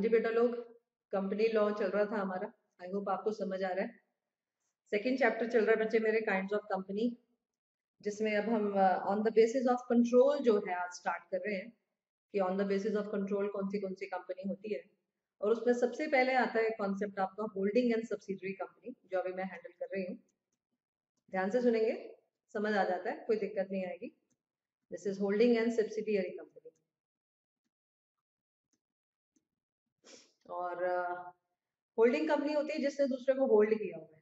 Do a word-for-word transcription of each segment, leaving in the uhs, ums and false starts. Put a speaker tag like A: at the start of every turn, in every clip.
A: जी बेटा लोग, company law चल रहा था हमारा। आई होप आपको समझ आ रहा है। सेकंड चैप्टर चल रहा है बच्चे मेरे, काइंड्स ऑफ कंपनी, जिसमें अब हम on the basis of control जो है आज स्टार्ट कर रहे हैं कि on the basis of control कौन सी कौन सी कंपनी होती है। और उसमें सबसे पहले आता है कॉन्सेप्ट आपका होल्डिंग एंड सब्सिडरी कंपनी, जो अभी मैं हैंडल कर रही हूँ। ध्यान से सुनेंगे, समझ आ जाता है, कोई दिक्कत नहीं आएगी। This is holding and subsidiary company. और होल्डिंग uh, कंपनी होती है जिसने दूसरे को होल्ड किया हुआ है।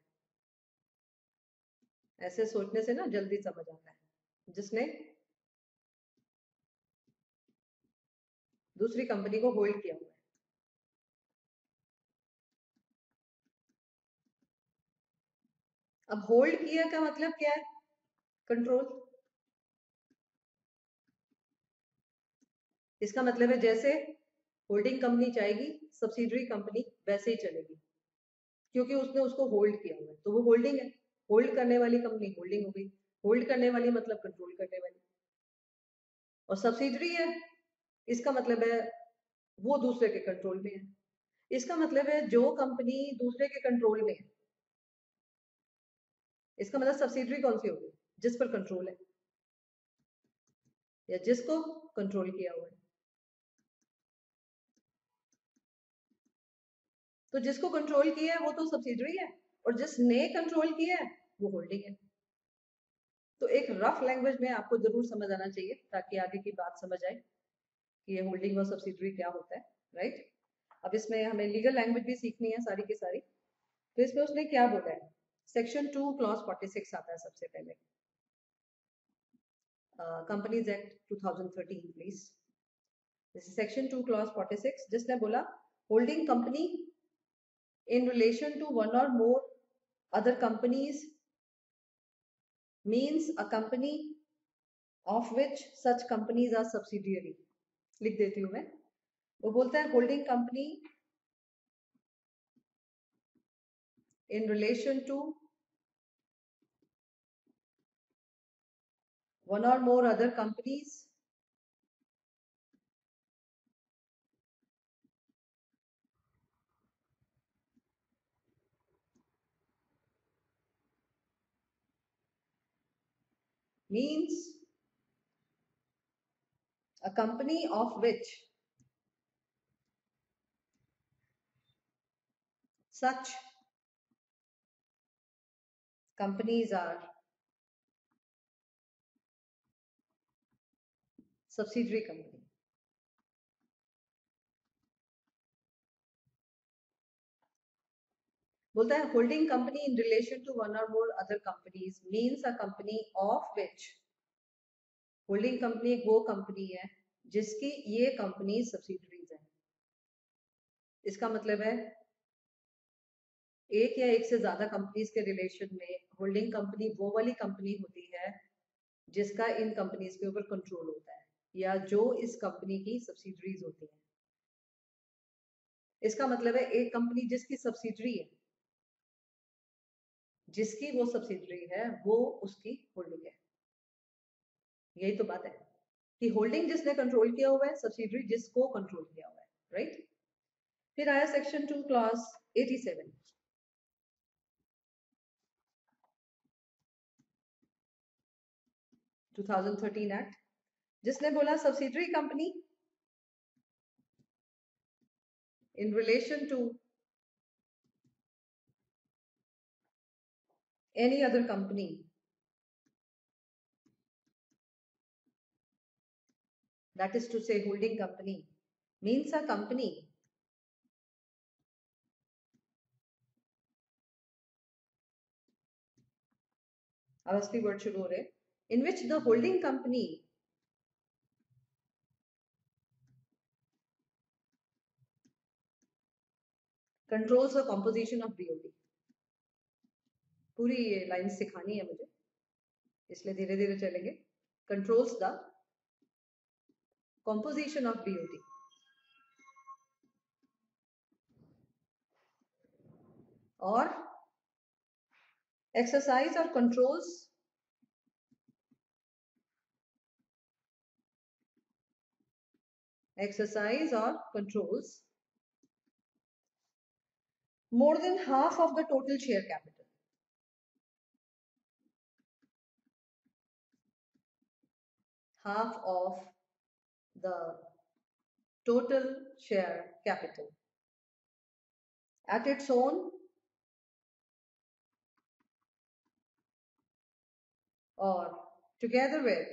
A: ऐसे सोचने से ना जल्दी समझ आता है, जिसने दूसरी कंपनी को होल्ड किया हुआ है। अब होल्ड किया का मतलब क्या है? कंट्रोल। इसका मतलब है जैसे होल्डिंग कंपनी चाहेगी सब्सिडरी कंपनी वैसे ही चलेगी, क्योंकि उसने उसको होल्ड किया हुआ है, तो वो होल्डिंग है। होल्ड करने वाली कंपनी होल्डिंग हो गई। होल्ड करने वाली मतलब कंट्रोल करने वाली। और सब्सिडरी है, इसका मतलब है वो दूसरे के कंट्रोल में है। इसका मतलब है जो कंपनी दूसरे के कंट्रोल में है, इसका मतलब सब्सिडरी कौन सी होगी? जिस पर कंट्रोल है या जिसको कंट्रोल किया हुआ है। तो जिसको कंट्रोल किया है वो तो सब्सिडरी है, और जिसने कंट्रोल किया है वो होल्डिंग है। तो एक रफ लैंग्वेज में आपको जरूर समझ आना चाहिए, ताकि आगे की बात समझ आए कि ये होल्डिंग और सब्सिडरी क्या होता है, राइट। अब इसमें हमें लीगल लैंग्वेज भी सीखनी है सारी की सारी। तो इसमें उसने क्या बोला है? Section two clause forty six आता है सबसे पहले, companies act two thousand thirteen please. Section two clause forty six, जिसने बोला holding company in relation to one or more other companies means a company of which such companies are subsidiary। लिख देती हूं मैं। वो बोलता है holding company in relation to one or more other companies means a company of which such companies are subsidiary company। बोलता है holding company in relation to one और more other companies means a company of which. Holding company एक वो company है जिसकी ये company subsidiaries है। इसका मतलब है एक या एक से ज्यादा कंपनीज के रिलेशन में होल्डिंग कंपनी वो वाली कंपनी होती है जिसका इन कंपनीज के ऊपर कंट्रोल होता है, या जो इस कंपनी की सब्सिडरीज होती हैं। इसका मतलब है एक कंपनी जिसकी सब्सिडरी है, जिसकी वो सब्सिडरी है, वो उसकी होल्डिंग है। यही तो बात है कि होल्डिंग जिसने कंट्रोल किया हुआ है, सब्सिडरी जिसको कंट्रोल किया हुआ है, राइट। फिर आया section two clause eighty seven, two thousand thirteen act, जिसने बोला subsidiary company in relation to any other company that is to say holding company means a company अब असली वर्ड शुरू हो रहे, in which the holding company controls the composition of B O D। पूरी ये line सिखानी है मुझे, इसलिए धीरे धीरे चलेंगे। controls the composition of B O D और exercise or controls exercise or controls more than half of the total share capital. Half of the total share capital at its own or together with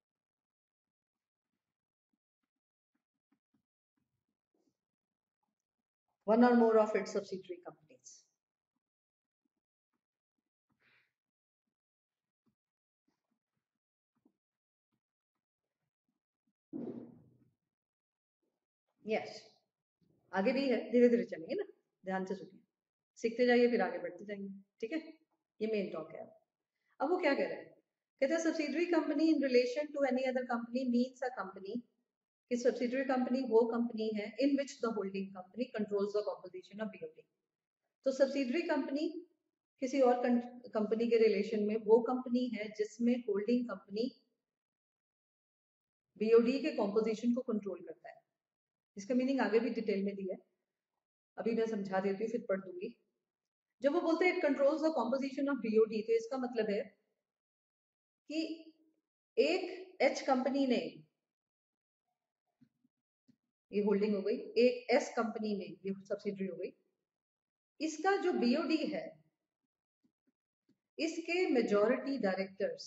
A: one or more of its subsidiary companies. Yes, आगे भी है, धीरे धीरे चलेंगे ना, ध्यान से सुनिए, सीखते जाइए फिर आगे बढ़ते जाएंगे, ठीक है? ये मेन टॉक है। अब वो क्या कह रहे हैं? कहते हैं subsidiary company in relation to any other company means a company कि सब्सिडरी कंपनी वो कंपनी है in which the holding company controls the composition of BOD. तो सब्सिडरी कंपनी किसी और कंपनी के रिलेशन में वो कंपनी है जिसमें होल्डिंग कंपनी बीओडी के कॉम्पोजिशन को कंट्रोल करता है। इसका मीनिंग आगे भी डिटेल में दिया है, अभी मैं समझा देती हूँ फिर पढ़ दूंगी। जब वो बोलते हैं it controls the composition of BOD, तो इसका मतलब है कि एक एच कंपनी ने, ये होल्डिंग हो गई, एक एस कंपनी में ये सब्सिडरी हो गई, इसका जो बीओडी है इसके मेजॉरिटी डायरेक्टर्स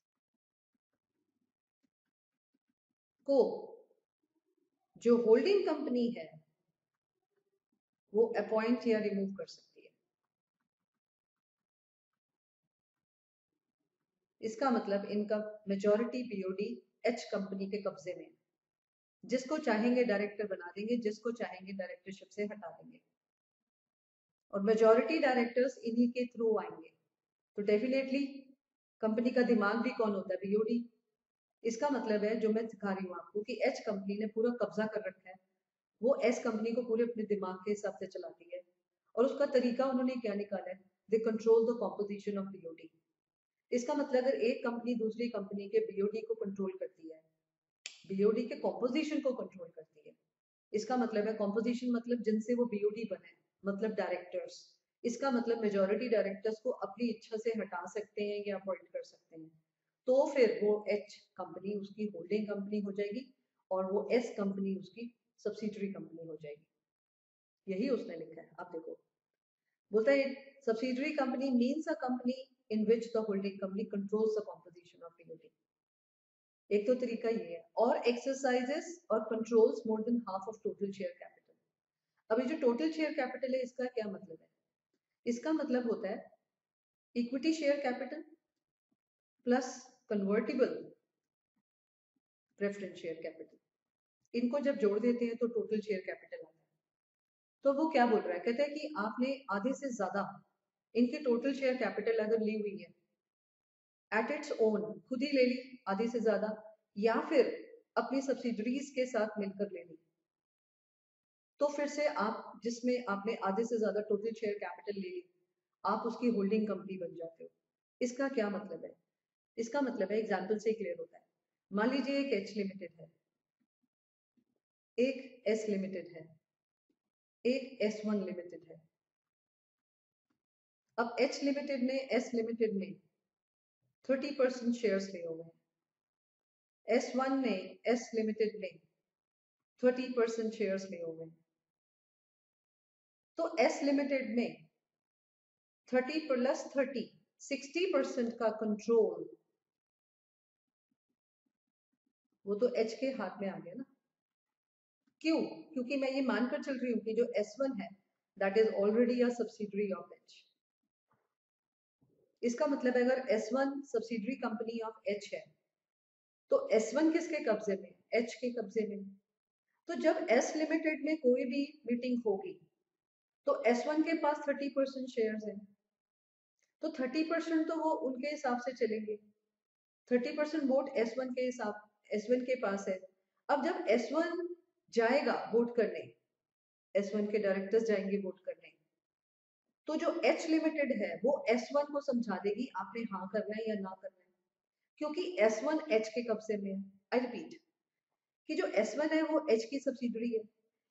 A: को जो होल्डिंग कंपनी है वो अपॉइंट या रिमूव कर सकती है। इसका मतलब इनका मेजॉरिटी बीओडी एच कंपनी के कब्जे में, जिसको चाहेंगे डायरेक्टर बना देंगे, जिसको चाहेंगे डायरेक्टरशिप से हटा देंगे, और मेजॉरिटी डायरेक्टर्स इन्हीं के थ्रू आएंगे। तो डेफिनेटली कंपनी का दिमाग भी कौन होता है? बीओडी। इसका मतलब है जो मैं सिखा रही हूँ आपको कि एच कंपनी ने पूरा कब्जा कर रखा है, वो एस कंपनी को पूरे अपने दिमाग के हिसाब से चलाती है, और उसका तरीका उन्होंने क्या निकाला है? They control the composition of BOD. इसका मतलब अगर एक कंपनी दूसरी कंपनी के बीओडी को कंट्रोल करती है, बीओडी के कॉम्पोजिशन को कंट्रोल करती है, इसका मतलब है कॉम्पोजिशन मतलब जिनसे वो बीओडी बने, मतलब डायरेक्टर्स। इसका मतलब मेजॉरिटी डायरेक्टर्स को अपनी इच्छा से हटा सकते हैं या अपॉइंट कर सकते हैं। तो फिर वो एच कंपनी उसकी होल्डिंग कंपनी हो जाएगी और वो एस कंपनी उसकी सब्सिडरी कंपनी हो जाएगी। यही उसने लिखा है, आप देखो। बोलता है subsidiary company means a company in which the holding company controls the composition of BOD. एक तो तरीका ये है, और एक्सरसाइजेस और controls more than half of total share capital. अभी जो टोटल शेयर कैपिटल है इसका क्या मतलब है? इसका मतलब होता है equity share capital plus convertible preference share capital, इनको जब जोड़ देते हैं तो टोटल शेयर कैपिटल आता है। तो वो क्या बोल रहा है? कहते हैं कि आपने आधे से ज्यादा इनकी टोटल शेयर कैपिटल अगर ली हुई है एट इट्स ओन, खुद ही ले ली आधे से ज्यादा, या फिर अपनी सब्सिडरीज के साथ मिलकर ले ली, तो फिर से आप जिसमें आपने आधे से ज्यादा टोटल शेयर कैपिटल ले ली, आप उसकी होल्डिंग कंपनी बन जाते हो। इसका क्या मतलब है? इसका मतलब है, एग्जाम्पल से क्लियर होता है। मान लीजिए एक एच लिमिटेड है, एक एस लिमिटेड है, एक एस वन लिमिटेड है। अब एच लिमिटेड ने एस लिमिटेड में थर्टी परसेंट शेयर लिए हुए हैं, एस वन ने एस लिमिटेड में थर्टी परसेंट शेयर लिए हुए हैं। तो एस लिमिटेड में thirty plus thirty sixty percent का कंट्रोल वो तो एच के हाथ में आ गया ना। क्यों? क्योंकि मैं ये मानकर चल रही हूँ कि जो एस वन है that is already a subsidiary of H. इसका मतलब है अगर S one subsidiary company of H है तो एस वन किसके कब्जे में? एच के कब्जे में। तो जब एस लिमिटेड में कोई भी मीटिंग होगी तो एस वन के पास थर्टी परसेंट शेयर है, तो थर्टी परसेंट तो वो उनके हिसाब से चलेंगे, thirty percent vote S one के हिसाब एस वन के पास है। अब जब एस वन जाएगा वोट करने, एस वन के डायरेक्टर्स जाएंगे वोट करने, तो जो एच लिमिटेड है वो एस वन को समझा देगी आपने हाँ करना है या ना करना है, क्योंकि एस वन एच के कब्जे में है। आई रिपीट कि जो एस वन है वो एच की सब्सिडरी है,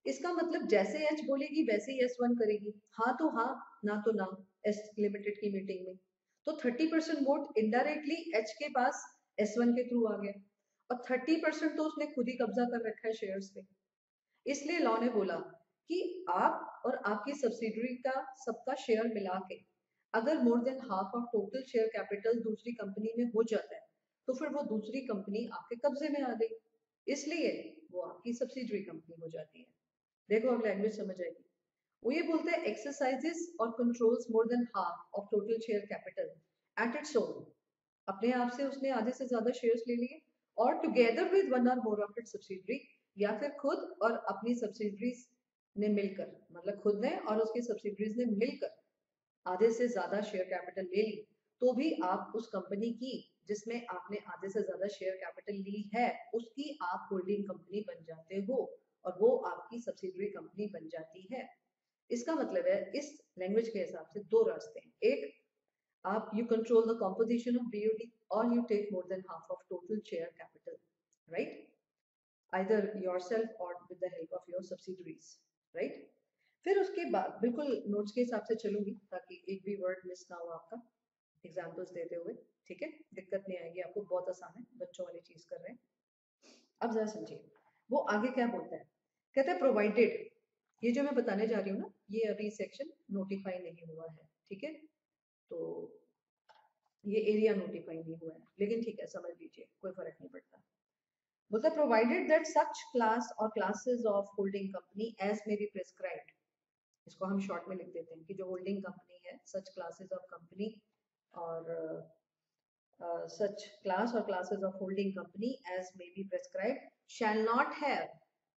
A: इसका मतलब जैसे एच बोलेगी वैसे ही एस वन करेगी, हाँ तो हाँ, ना तो ना, एस लिमिटेड की मीटिंग में। तो thirty percent vote indirectly H के पास एस वन के थ्रू आ गया, और थर्टी परसेंट तो उसने खुद ही कब्जा कर रखा है शेयर्स पे। इसलिए लॉ ने बोला कि आप और आपकी सब्सिडरी का सबका शेयर मिला के अगर more than half of total share capital दूसरी कंपनी में हो जाता है, तो फिर वो दूसरी कंपनी आपके कब्जे में आ गई, इसलिए वो आपकी सब्सिडरी कंपनी हो जाती है। देखो अब लैंग्वेज समझ आएगी। वो ये बोलते हैं एक्सरसाइजेस और controls more than half of total share capital at its own, अपने आप से उसने आधे से ज्यादा शेयर्स ले लिए, और टुगेदर विद वन और मोर ऑफ इट्स सब्सिडरी, या फिर खुद और अपनी सब्सिडरीज ने मिलकर, मतलब खुद ने और उसकी सब्सिडरीज ने मिलकर आधे से ज्यादा शेयर कैपिटल ले ली, तो भी आप उस कंपनी की जिसमें आपने आधे से ज्यादा शेयर कैपिटल ली है उसकी आप होल्डिंग कंपनी बन जाते हो, और वो आपकी सब्सिडरी कंपनी बन जाती है। इसका मतलब है इस लैंग्वेज के हिसाब से दो रास्ते हैं, एक आप you control the composition of B O D, or you take more than half of total share capital, right? Either yourself or with the help of your subsidiaries, right? फिर उसके बाद बिल्कुल नोट्स के हिसाब से चलूंगी ताकि एक भी वर्ड मिस ना हो आपका एग्जाम्पल्स देते हुए, ठीक है? दिक्कत नहीं आएगी आपको, बहुत आसान है, बच्चों वाली चीज कर रहे हैं। अब जरा समझिए वो आगे क्या बोलता है। कहता है प्रोवाइडेड, ये जो मैं बताने जा रही हूँ ना, ये अभी सेक्शन नोटिफाई नहीं हुआ है, ठीक है? तो ये एरिया नोटिफाई नहीं हुआ है, लेकिन ठीक है समझ लीजिए, कोई फर्क नहीं पड़ता। बोलता provided that such class or classes of holding company as may be prescribed, इसको हम शॉर्ट में लिख देते हैं कि जो होल्डिंग कंपनी है, सच classes of company or such class or classes of holding company as may be prescribed shall not have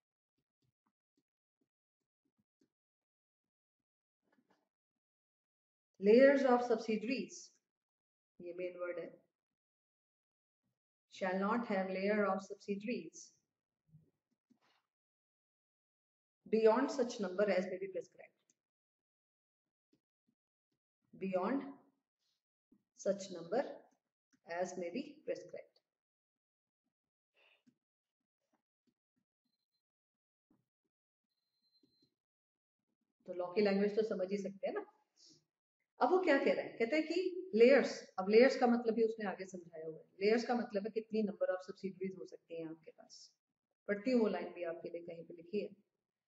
A: layers of subsidiaries, ये मेन वर्ड है, shall not have layer of subsidiaries beyond such number as may be prescribed, beyond such number as may be prescribed। तो law की language तो समझ ही सकते हैं ना। अब वो क्या कह रहा है, कहते हैं कि लेयर्स, अब लेयर्स का मतलब भी उसने आगे समझाया हुआ है। लेयर्स का मतलब है कितनी नंबर ऑफ सब्सिडीज हो सकती हैं आपके पास। पढ़ती हूँ वो लाइन भी आपके लिए कहीं पे लिखी है,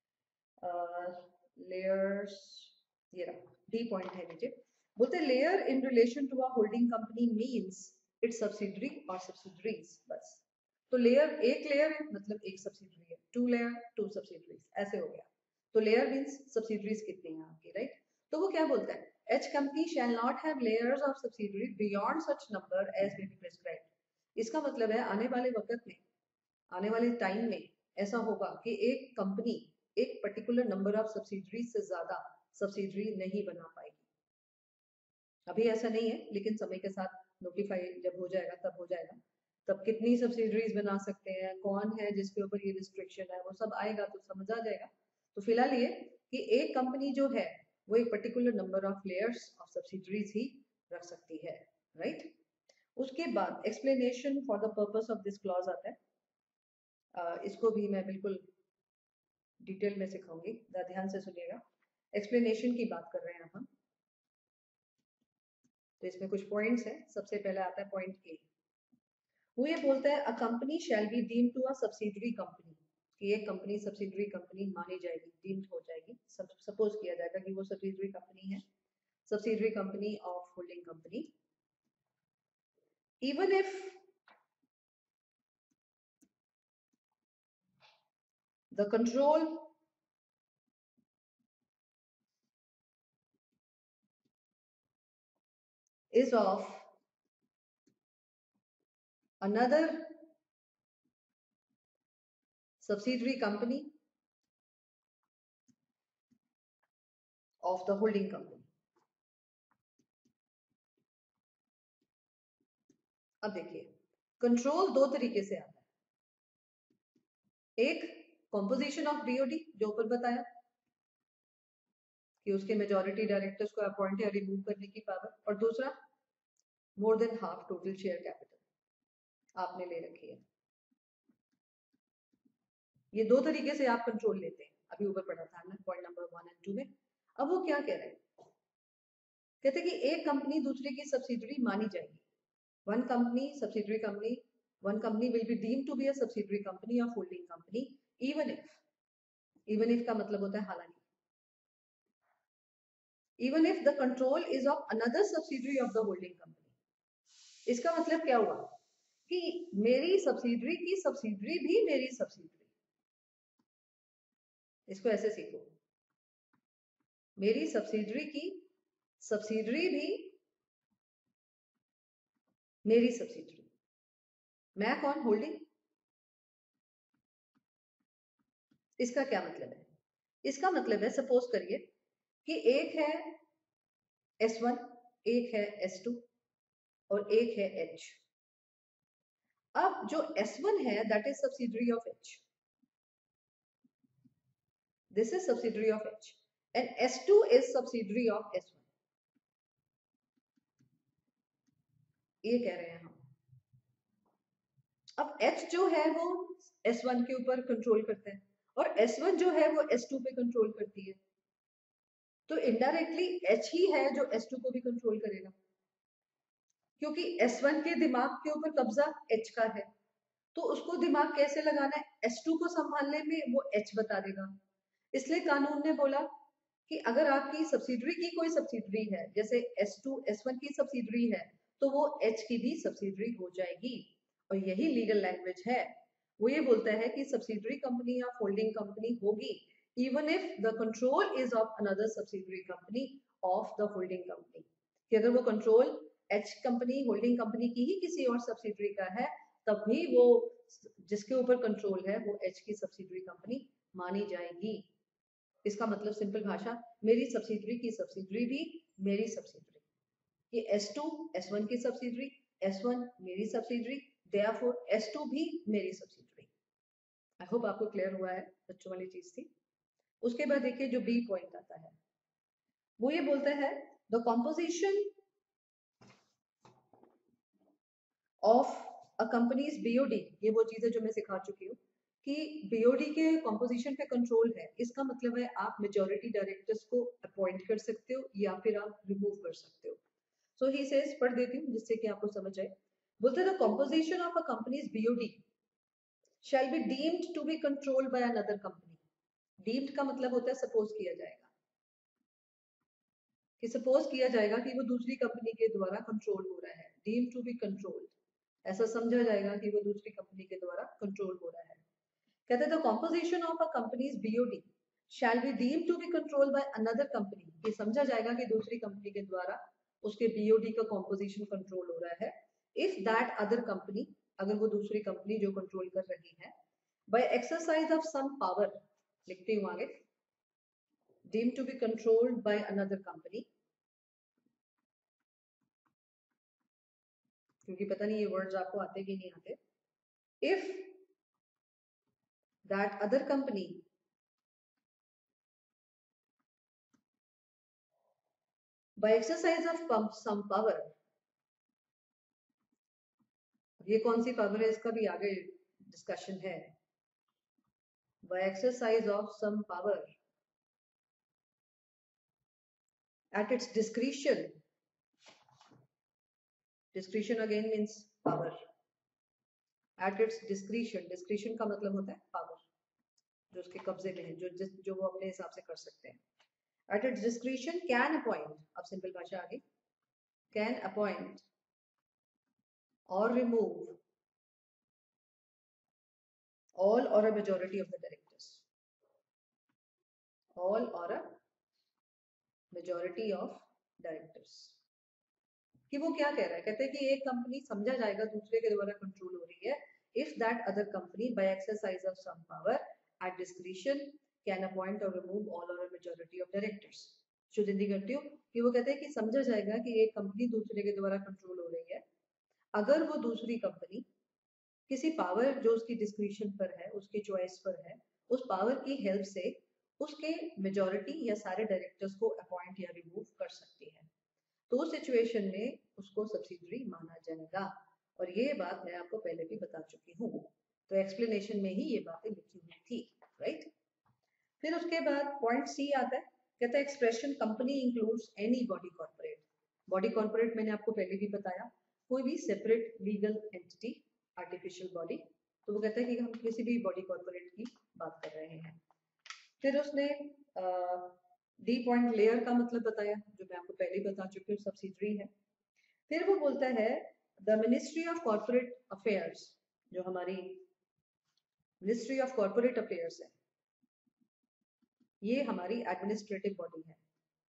A: लेयर्स, ये रहा डी पॉइंट है नीचे। बोलते हैं layer in relation to a holding company means its subsidiary or subsidiaries, बस। तो लेयर एक लेयर है मतलब एक सब्सिडरी है, टू लेयर टू सब्सिडरीज, ऐसे हो गया। तो लेयर मींस सब्सिडरीज कितनी है आपकी, राइट? तो वो क्या बोलता है, H company shall not have layers of subsidiary beyond such number as may be prescribed. इसका मतलब है आने वाले वक्त में, आने वाले टाइम में ऐसा होगा कि एक कंपनी एक पर्टिकुलर नंबर ऑफ सब्सिडरी से ज्यादा सब्सिडरी नहीं बना पाएगी। अभी ऐसा नहीं है, लेकिन समय के साथ नोटिफाई जब हो जाएगा तब हो जाएगा, तब कितनी सब्सिडरीज बना सकते हैं, कौन है जिसके ऊपर ये रिस्ट्रिक्शन है, वो सब आएगा तो समझ आ जाएगा। तो फिलहाल ये कि एक कंपनी जो है वो एक particular number of layers of subsidiaries ही रख सकती है, राइट? उसके बाद explanation for the purpose of this clause आता है। uh, इसको भी मैं बिल्कुल डिटेल में सिखाऊंगी, ध्यान से सुनिएगा। एक्सप्लेनेशन की बात कर रहे हैं हम, तो इसमें कुछ पॉइंट्स हैं। सबसे पहले आता है पॉइंट ए, वो ये बोलता है a company shall be deemed to a subsidiary company, कि एक कंपनी सब्सिडरी कंपनी मानी जाएगी, डीम्ड हो जाएगी, सब सपोज किया जाएगा कि वो सब्सिडरी कंपनी है, subsidiary company of holding company, even if the control is of another subsidiary company of the holding company। अब देखिए कंट्रोल दो तरीके से आता है, एक कॉम्पोजिशन ऑफ बीओडी जो ऊपर बताया कि उसके मेजॉरिटी डायरेक्टर्स को अपॉइंट या रिमूव करने की पावर, और दूसरा more than half total share capital आपने ले रखी है। ये दो तरीके से आप कंट्रोल लेते हैं। अभी ऊपर पढ़ा था हमने point number one and two में। अब वो क्या कह रहे हैं, कहते हैं कि एक कंपनी दूसरे की सब्सिडरी मानी जाएगी। One company subsidiary company, one company will be deemed to be a subsidiary company of holding company even if, even if का मतलब होता है हालांकि, even if the control is of another subsidiary of the holding company। इसका मतलब क्या हुआ कि मेरी सब्सिडरी की सब्सिडरी भी मेरी सब्सिडरी, इसको ऐसे सीखो, मेरी सब्सिडरी की सब्सिडरी भी मेरी सब्सिडरी, मैं कौन, होल्डिंग। इसका क्या मतलब है, इसका मतलब है सपोज करिए कि एक है एस वन, एक है एस टू और एक है एच। अब जो एस वन है that is subsidiary of H, this is subsidiary of H and S two is subsidiary of S one, ये कह रहे हैं हम। अब H जो है वो एस वन के ऊपर कंट्रोल करता है और एस वन जो है वो एस टू पे कंट्रोल करती है, तो इनडायरेक्टली H ही है जो एस टू को भी कंट्रोल करेगा, क्योंकि एस वन के दिमाग के ऊपर कब्जा H का है, तो उसको दिमाग कैसे लगाना है, एस टू को संभालने में वो H बता देगा। इसलिए कानून ने बोला कि अगर आपकी सब्सिडरी की कोई सब्सिडरी है, जैसे एस टू एस वन की सब्सिडरी है, तो वो H की भी सब्सिडरी हो जाएगी। और यही लीगल लैंग्वेज है, वो ये बोलता है कि सब्सिडरी कंपनी या होल्डिंग कंपनी होगी even if the control is of another subsidiary company of the holding company, कि अगर वो control H company holding company की ही किसी और सब्सिडरी का है, तब भी वो जिसके ऊपर कंट्रोल है वो एच की सब्सिडरी कंपनी मानी जाएगी। इसका मतलब सिंपल भाषा, मेरी सब्सिडरी की सब्सिडरी भी मेरी सब्सिडरी, ये एस टू एस वन की सब्सिडरी, एस वन मेरी सब्सिडरी, देयरफॉर एस टू भी मेरी सब्सिडरी। आई होप आपको क्लियर हुआ है, बच्चों वाली चीज थी। उसके बाद देखिए जो बी पॉइंट आता है, वो ये बोलता है the composition of a company's BOD, ये वो चीज है जो मैं सिखा चुकी हूँ कि बीओडी के कॉम्पोजिशन पे कंट्रोल है, इसका मतलब है आप मेजॉरिटी डायरेक्टर्स को अपॉइंट कर सकते हो या फिर आप रिमूव कर सकते हो। सो ही सेज, पढ़ देती हूँ जिससे कि आपको समझ आए। बोलते हैं the composition of a company's BOD shall be deemed to be controlled by another company। deemed का मतलब होता है सपोज किया जाएगा, कि सपोज किया जाएगा कि वो दूसरी कंपनी के द्वारा कंट्रोल हो रहा है, deemed to be controlled, ऐसा समझा जाएगा कि वो दूसरी कंपनी के द्वारा कंट्रोल हो रहा है। कहते हैं the composition of a company's BOD shall be deemed to be controlled by another company, ये समझा जाएगा कि दूसरी कंपनी के द्वारा उसके बीओडी का कॉम्पोजिशन कंट्रोल हो रहा है। इफ दैट अदर कंपनी, अगर वो दूसरी कंपनी जो कंट्रोल कर रही है, by exercise of some power, लिखती हूँ आगे, deemed to be controlled by another company, क्योंकि पता नहीं ये वर्ड्स आपको आते कि नहीं आते। if that other company by exercise of some power, ये कौन सी पावर है इसका भी आगे डिस्कशन है, by exercise of some power at its discretion, discretion again means power, at its discretion, discretion का मतलब होता है पावर, जो उसके कब्जे में है, जो जिस जो वो अपने हिसाब से कर सकते हैं। at its discretion can appoint, अब सिंपल भाषा आ गई, can appoint or remove all or a majority of the directors, all or a majority of directors। कि वो क्या कह रहा है, कहते हैं कि एक कंपनी समझा जाएगा दूसरे के द्वारा कंट्रोल हो रही है if that other company by exercise of some power at discretion can appoint or remove all or a majority of directors। शुद्ध हिंदी करती हूँ कि वो कहते हैं कि समझा जाएगा कि एक कंपनी दूसरे के द्वारा कंट्रोल हो रही है अगर वो दूसरी कंपनी किसी पावर जो उसकी डिस्क्रिप्शन पर है, उसकी चॉइस पर है, उस पावर की हेल्प से उसके मेजॉरिटी या सारे डायरेक्टर्स को अपॉइंट या रिमूव कर सकती है, तो उस सिचुएशन में उसको सब्सिडरी माना जाएगा। और ये बात मैं आपको पहले भी बता चुकी हूँ, तो एक्सप्लेनेशन में ही ये बातें लिखी हुई थी, राइट। फिर उसके बाद पॉइंट सी आता है, कहता है expression company includes any body corporate. Body corporate मैंने आपको पहले भी बताया, कोई भी separate legal entity, artificial body. तो वो कहता है कि हम किसी भी बॉडी कॉर्पोरेट की बात कर रहे हैं। फिर उसने डी पॉइंट लेयर का मतलब बताया, जो मैं आपको पहले ही बता चुकी हूँ, सब्सिडरी है। फिर वो बोलता है the ministry of corporate affairs, जो हमारी मिनिस्ट्री ऑफ कॉर्पोरेट अफेयर्स है, ये हमारी एडमिनिस्ट्रेटिव बॉडी है।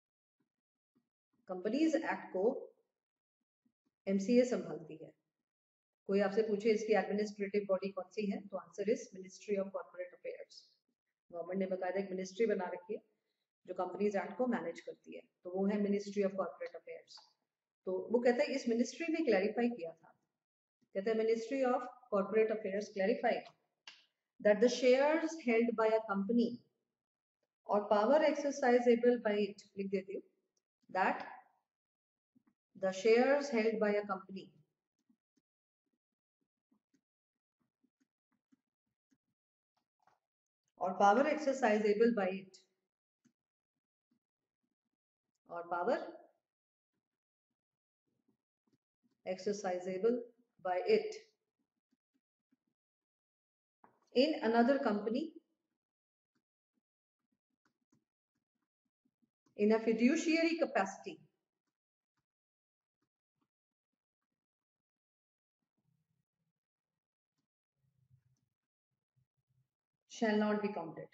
A: कंपनीज एक्ट को एमसीए संभालती है। कोई आपसे पूछे इसकी एडमिनिस्ट्रेटिव बॉडी कौन सी है, तो answer is ministry of corporate affairs. Government ने बकायदा एक मिनिस्ट्री बना रखी है जो कंपनीज एक्ट को मैनेज करती है, तो वो है मिनिस्ट्री ऑफ कॉर्पोरेट अफेयर्स। तो वो कहता है इस मिनिस्ट्री ने क्लैरिफाई किया था, कहता है ministry of corporate affairs clarified that the shares held by a company or power exercisable by it, लिख देती हूँ, that the shares held by a company or power exercisable by it or power exercisable by it in another company in a fiduciary capacity shall not be counted.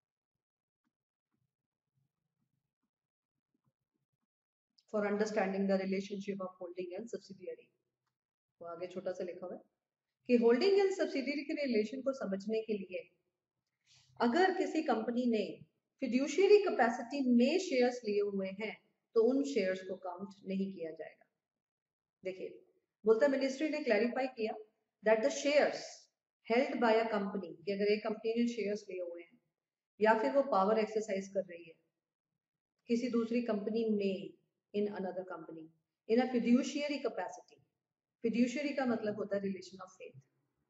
A: For understanding the relationship of holding and subsidiary, तो आगे छोटा सा लिखा हुआ है कि holding and subsidiary के relation को समझने के लिए अगर किसी कंपनी ने फिड्यूशियरी कैपेसिटी में शेयर्स लिए हुए हैं तो उन शेयर्स को काउंट नहीं किया जाएगा। देखिए, बोलता है मिनिस्ट्री ने क्लैरिफाई किया that the shares held by a company, कि अगर एक कंपनी ने शेयर्स लिए हुए हैं या फिर वो पावर एक्सरसाइज कर रही है किसी दूसरी कंपनी में, in another company, in a fiduciary capacity. Fiduciary का मतलब होता है relation of faith,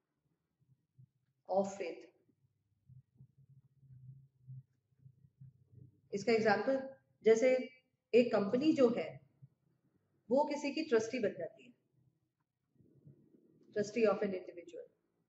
A: of faith. इसका एग्जांपल, जैसे एक कंपनी जो है वो किसी की ट्रस्टी बन जाती है, ट्रस्टी ऑफ एन इंडिविजुअल।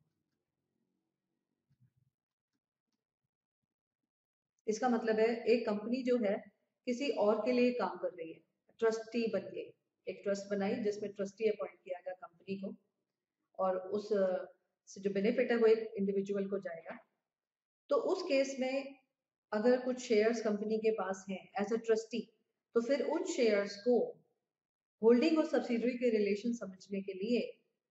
A: इसका मतलब है एक कंपनी जो है किसी और के लिए काम कर रही है, ट्रस्टी बन के एक ट्रस्ट बनाई जिसमें ट्रस्टी अपॉइंट किया गया कंपनी को, और उस से जो बेनिफिट है वो एक इंडिविजुअल को जाएगा। तो उस केस में अगर कुछ शेयर्स कंपनी के पास हैं एज अ ट्रस्टी, तो फिर उन शेयर्स को होल्डिंग और सब्सिडरी के रिलेशन समझने के लिए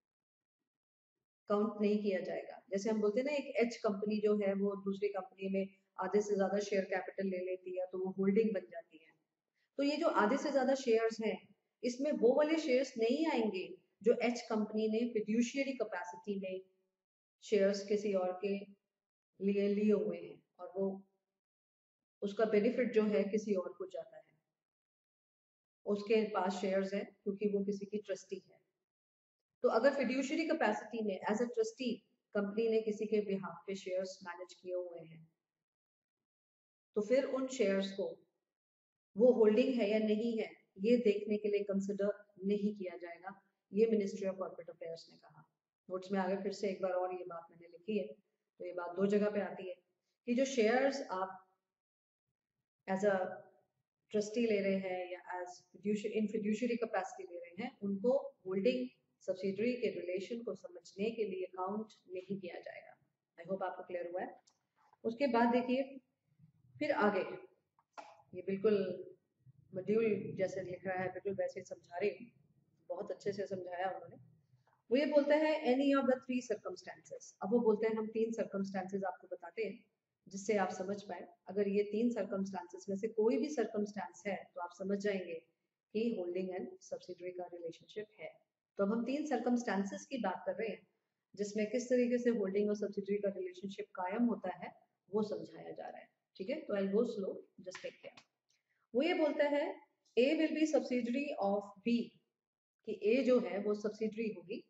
A: काउंट नहीं किया जाएगा। जैसे हम बोलते हैं ना, एक एच कंपनी जो है वो दूसरी कंपनी में आधे से ज्यादा शेयर कैपिटल ले लेती है तो वो होल्डिंग बन जाती है। तो ये जो आधे से ज्यादा शेयर्स हैं, इसमें वो वाले शेयर्स नहीं आएंगे जो एच कंपनी ने फिड्यूशियरी कैपेसिटी में शेयर्स किसी और के लिए लिए हुए हैं और वो उसका बेनिफिट जो है किसी और को जाता है, उसके पास शेयर्स है क्योंकि वो किसी की ट्रस्टी है। तो अगर फिड्यूशियरी कैपेसिटी में एज अ ट्रस्टी कंपनी ने किसी के बिहाफ पे शेयर्स मैनेज किए हुए हैं, तो फिर उन शेयर्स को वो होल्डिंग है या नहीं है ये देखने के लिए कंसिडर नहीं किया जाएगा, ये मिनिस्ट्री ऑफ कॉर्पोरेट अफेयर्स ने कहा। नोट्स में आगे फिर से एक बार और ये बात मैंने लिखी है, तो ये बात दो जगह पे आती है कि जो शेयर्स आप एज अ ट्रस्टी ले रहे हैं या एज इन फिड्यूशियरी कैपेसिटी ले रहे हैं, उनको होल्डिंग सब्सिडरी के रिलेशन को समझने के लिए काउंट नहीं किया जाएगा। आई होप आपको क्लियर हुआ है। उसके बाद देखिए फिर आगे, ये बिल्कुल मॉड्यूल जैसे लिख रहा है बिल्कुल वैसे समझा रही हूँ, बहुत अच्छे से समझाया उन्होंने। वो ये बोलते हैं any of the three circumstances. अब वो बोलते हैं हम तीन सर्कमस्टेंसेस आपको बताते हैं जिससे आप समझ पाए, अगर ये तीन सर्कमस्टांसेस में से कोई भी सर्कमस्टांस है तो आप समझ जाएंगे कि होल्डिंग एंड सब्सिडरी का रिलेशनशिप है। तो अब हम तीन सर्कमस्टांसेस की बात कर रहे हैं जिसमें किस तरीके से होल्डिंग और सब्सिडरी का रिलेशनशिप कायम होता है वो समझाया जा रहा है। ठीक है, तो I go slow, just take care. वो ये बोलता है A will be subsidiary of B, कि ए जो है वो सब्सिडरी होगी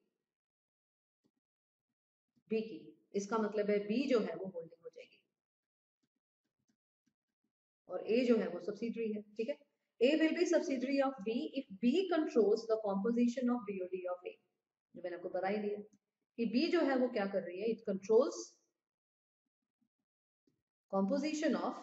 A: बी की। इसका मतलब है बी जो है वो होल्डिंग हो जाएगी। और ए जो है वो सब्सिडरी है, ठीक है। A will be subsidiary of B if B controls the composition of BOD of A, जो मैंने आपको बता ही दिया कि बी जो है वो क्या कर रही है, it controls composition of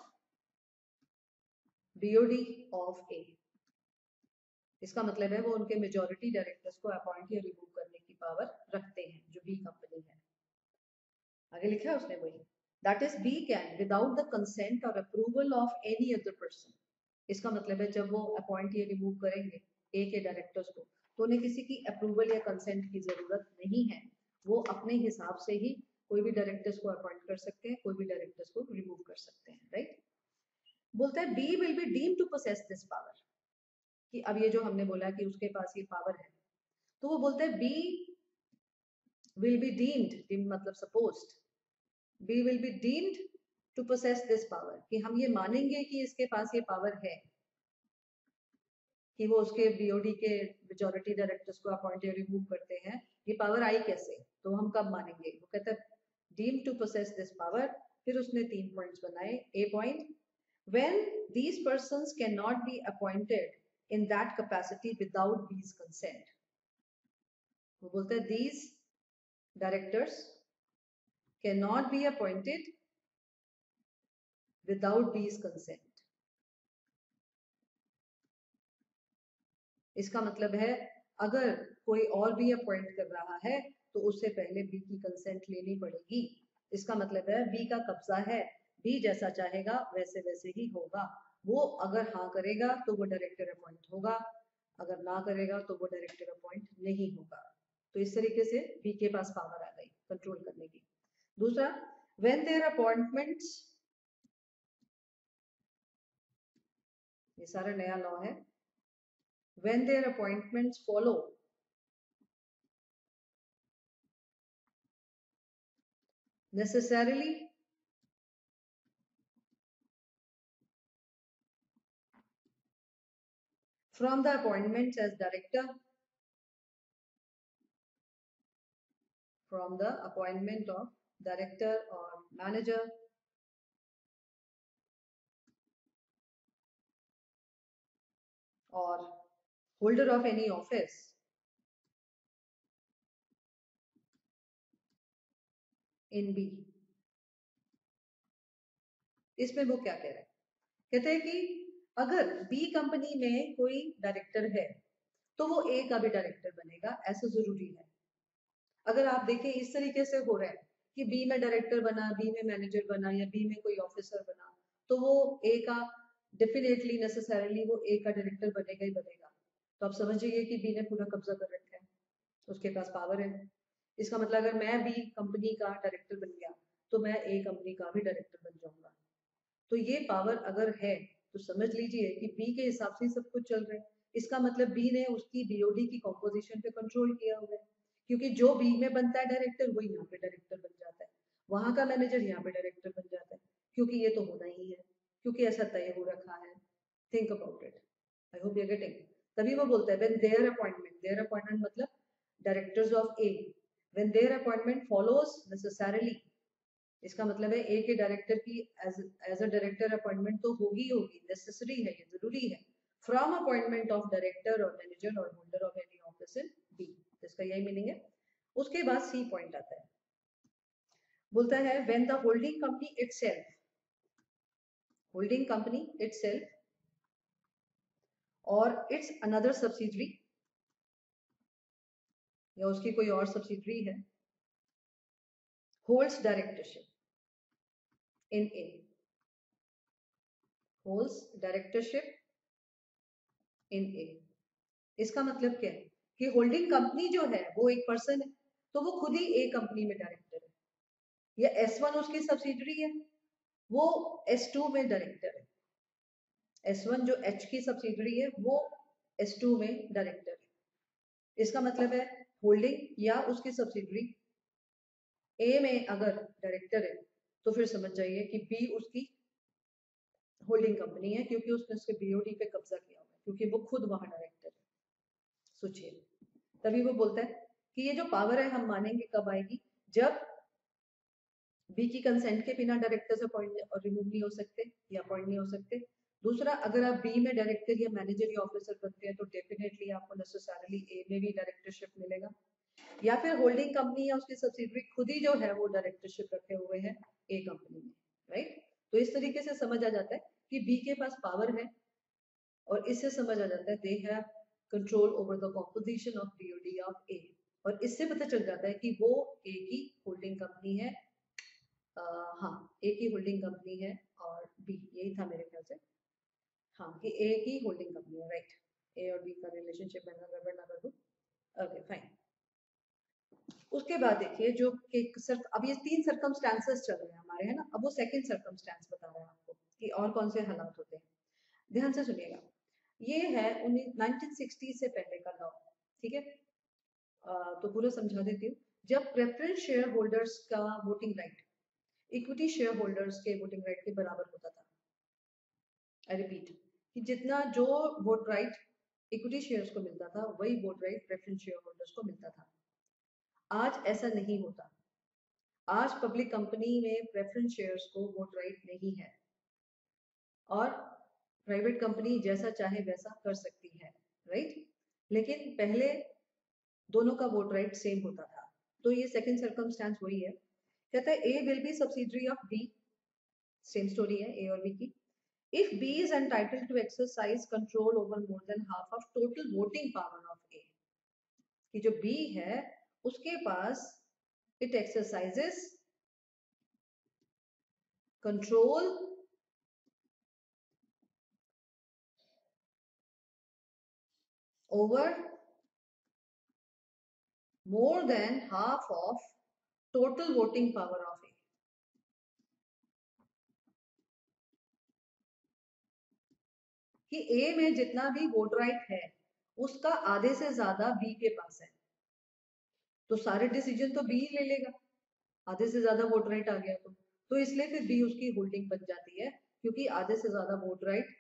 A: BOD of A. इसका मतलब है वो उनके मेजॉरिटी डायरेक्टर्स को अपॉइंट या रिमूव करने की पावर रखते हैं, जो बी कंपनी है। आगे लिखा है उसने वही, that is B can without the consent or approval of any other person. इसका मतलब है जब वो अपॉइंट या रिमूव करेंगे ए के डायरेक्टर्स को, तो उन्हें किसी की अप्रूवल या कंसेंट की जरूरत नहीं है, वो अपने हिसाब से ही कोई भी डायरेक्टर्स को अपॉइंट कर सकते हैं, कोई भी डायरेक्टर्स को रिमूव कर सकते हैं, राइट। बोलता है B will be deemed to possess this power, कि अब ये जो हमने बोला कि उसके पास ये पावर है, तो वो बोलते हैं B will be deemed, deemed मतलब supposed, B will be deemed to possess this power, कि हम ये मानेंगे कि इसके पास ये पावर है कि वो उसके बीओडी के मेजॉरिटी डायरेक्टर्स को अपॉइंट या रिमूव करते हैं। ये पावर आई कैसे, तो हम कब मानेंगे, वो कहता है deem to possess this power. फिर उसने तीन पॉइंट्स बनाए। A point, when these persons can not be appointed in that capacity without B's consent. वो बोलते हैं these directors can not be appointed without B's consent. इसका मतलब है अगर कोई और भी अपॉइंट कर रहा है तो उससे पहले बी की कंसेंट लेनी पड़ेगी। इसका मतलब है बी का कब्जा है, बी जैसा चाहेगा वैसे वैसे ही होगा। वो अगर हाँ करेगा तो वो डायरेक्टर अपॉइंट होगा, अगर ना करेगा तो वो डायरेक्टर अपॉइंट नहीं होगा। तो इस तरीके से बी के पास पावर आ गई कंट्रोल करने की। दूसरा, व्हेन देयर अपॉइंटमेंट्स, ये सारा नया लॉ है, when their appointments follow necessarily from the appointments as director, from the appointment of director or manager or holder of any office in B। इसमें वो क्या कह रहे हैं, कहते हैं कि अगर बी कंपनी में कोई डायरेक्टर है तो वो ए का भी डायरेक्टर बनेगा, ऐसा जरूरी है। अगर आप देखें इस तरीके से हो रहा है कि बी में डायरेक्टर बना, बी में मैनेजर बना या बी में कोई ऑफिसर बना, तो वो ए का डेफिनेटली नेसेसरली वो ए का डायरेक्टर बनेगा ही बनेगा। तो आप समझिए कि बी ने पूरा कब्जा कर रखा है, उसके पास पावर है। इसका मतलब अगर मैं बी कंपनी का डायरेक्टर बन गया तो मैं ए कंपनी का भी डायरेक्टर बन जाऊंगा। तो ये पावर अगर है तो समझ लीजिए कि बी के हिसाब से सब कुछ चल रहा है। इसका मतलब बी ने उसकी बीओडी की कॉम्पोजिशन पे कंट्रोल किया हुआ है, क्योंकि जो बी में बनता है डायरेक्टर वही यहाँ पे डायरेक्टर बन जाता है, वहां का मैनेजर यहाँ पे डायरेक्टर बन जाता है, क्योंकि ये तो होना ही है, क्योंकि ऐसा तय हो रखा है। Think about it, I hope you getting. तभी वो बोलता है when their appointment, their appointment मतलब directors of A, when their appointment follows necessarily, इसका मतलब है ए के डायरेक्टर की as as a director appointment तो होगी होगी, नेसेसरी है, ये जरूरी है, from appointment of director or manager or holder of any office in B. इसका यही मीनिंग है। उसके बाद सी पॉइंट आता है, बोलता है when the holding company itself, holding company itself or its another subsidiary या उसकी कोई और सब्सिडरी है, holds directorship in A, holds directorship in A. इसका मतलब क्या है कि होल्डिंग कंपनी जो है वो एक पर्सन है, तो वो खुद ही ए कंपनी में डायरेक्टर है, या एस वन उसकी सब्सिडरी है, वो एस टू में डायरेक्टर है। एस वन जो एच की सब्सिडरी है वो एस टू में डायरेक्टर है। इसका मतलब है होल्डिंग या उसकी सब्सिडरी ए में अगर डायरेक्टर है तो फिर समझ जाइए कि बी उसकी होल्डिंग कंपनी है, क्योंकि उसने उसके बीओडी पे कब्जा किया हुआ है, क्योंकि वो खुद वहां डायरेक्टर है। सोचिए, तभी वो बोलता है कि ये जो पावर है हम मानेंगे कब आएगी, जब बी की कंसेंट के बिना डायरेक्टर्स अपॉइंट और रिमूव नहीं हो सकते या अपॉइंट नहीं हो सकते। दूसरा, अगर आप बी में डायरेक्टर या मैनेजर या ऑफिसर बनते हैं तो डेफिनेटली आपको नेसेसरली ए में भी डायरेक्टरशिप मिलेगा, या फिर होल्डिंग कंपनी या उसकी सब्सिडरी खुद ही जो है वो डायरेक्टरशिप रखे हुए हैं ए कंपनी में, राइट। तो इस तरीके से समझ आ जाता है कि बी के पास पावर है, और इससे समझ आ जाता है they have control over the composition of BOD of A, और इससे पता चल जाता है कि वो ए की होल्डिंग कंपनी है। आ, हाँ, ए की होल्डिंग कंपनी है, और बी, यही था मेरे ख्याल से, हाँ, कि ए की होल्डिंग कंपनी है, राइट। ए और बी का रिलेशनशिप मैं गड़बड़ ना कर दूं। Okay fine. उसके बाद देखिए जो कि सर अब ये तीन सर्कमस्टांसेस चल रहे हैं हमारे, है ना। अब वो सेकंड सर्कमस्टांस बता रहा है आपको कि और कौन से हालात होते हैं। ध्यान से सुनिएगा, ये है नाइनटीन सिक्सटी से पहले का लॉ, ठीक है। तो पूरा समझा देती हूँ। जब प्रेफरेंस शेयर होल्डर्स का voting right equity share holders के वोटिंग राइट के बराबर होता था, आई रिपीट, कि जितना जो वोट राइट इक्विटी शेयर्स को मिलता था वही vote right preference share holders को मिलता था। आज ऐसा नहीं होता। आज पब्लिक कंपनी में प्रेफरेंस शेयर्स को वोट राइट नहीं है, और प्राइवेट कंपनी जैसा चाहे वैसा कर सकती है, राइट। लेकिन पहले दोनों का वोट राइट सेम होता था। तो ये सेकंड सर्कमस्टांस वही है, कहता है A will be subsidiary of B, same story है ए और बी की। If B is entitled to exercise control over more than half of total voting power of A, कि जो बी है उसके पास it exercises control over more than half of total voting power of A, कि A में जितना भी vote right है उसका आधे से ज्यादा B के पास है, तो सारे डिसीजन तो B ले लेगा, आधे से ज्यादा वोट राइट आ गया तो तो इसलिए फिर B उसकी होल्डिंग बन जाती है, क्योंकि आधे से ज्यादा वोट राइट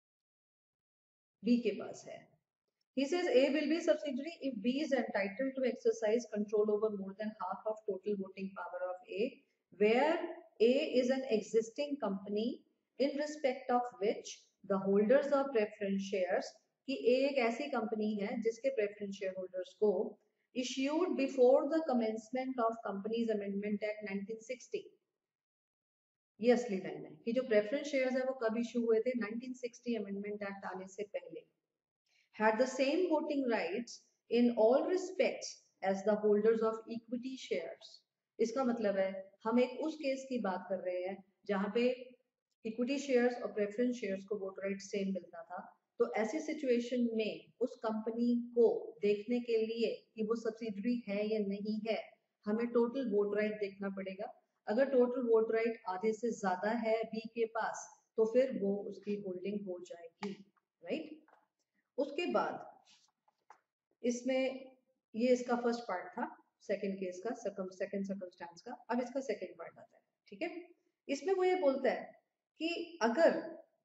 A: B के पास है। He says A will be subsidiary if B is entitled to exercise control over more than half of total voting power of A, where A is an existing company in respect of which the holders of preference shares, कि A एक ऐसी company है जिसके preference shareholders को issued before the commencement of Companies Amendment Act nineteen sixty, ये असली line है कि जो preference shares है वो कब इशू हुए थे, नाइनटीन सिक्सटी अमेंडमेंट एक्ट आने से पहले, had the same voting rights in all respects as the holders of equity shares। इसका मतलब है हम एक उस केस की बात कर रहे हैं जहां पे इक्विटी शेयर्स और प्रेफरेंस शेयर्स को वोट राइट सेम मिलता था। तो ऐसी सिचुएशन में उस कंपनी को देखने के लिए कि वो सब्सिडरी है या नहीं है, हमें टोटल वोट राइट देखना पड़ेगा। अगर टोटल वोट राइट आधे से ज्यादा है बी के पास तो फिर वो उसकी होल्डिंग हो जाएगी, राइट। उसके बाद इसमें ये इसका फर्स्ट पार्ट था सेकंड केस का, सेकंड सर्कमस्टांस का। अब इसका सेकंड पार्ट आता है, ठीक है। इसमें वो ये बोलता है कि अगर